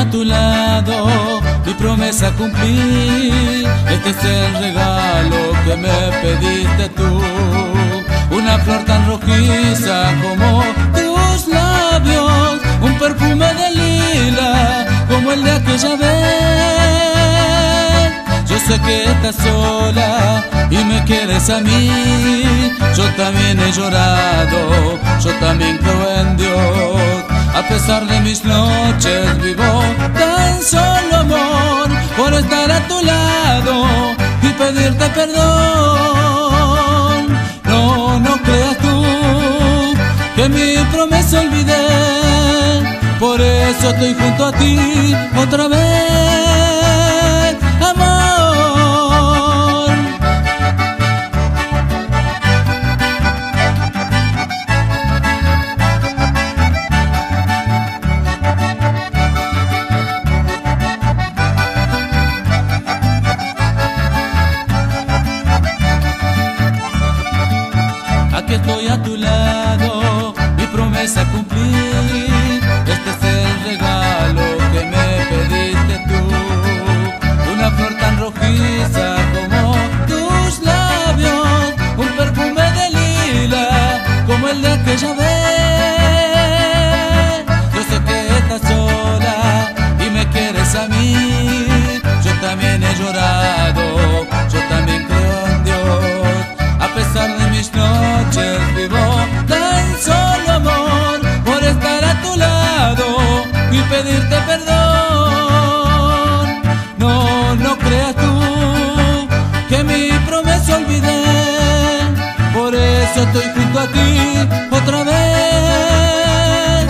a tu lado, mi promesa cumplí. Este es el regalo que me pediste tú, una flor tan rojiza como tus labios, un perfume de lila como el de aquella vez. Yo sé que estás sola y me quieres a mí. Yo también he llorado, yo también creo en Dios. A pesar de mis noches vivo tan solo, amor, por estar a tu lado y pedirte perdón. No, no creas tú que mi promesa olvidé, por eso estoy junto a ti otra vez, amor. Aquí estoy a tu lado, mi promesa cumplí. Este es el regalo que me pediste tú, una flor tan rojiza como tus labios, un perfume de lila como el de aquella vez. Yo sé que estás sola y me quieres a mí. Yo también he llorado, yo también creo en Dios. A pesar de mis noches vivo tan solo, amor, por estar a tu lado y pedirte perdón. No, no creas tú que mi promesa olvidé, por eso estoy junto a ti otra vez.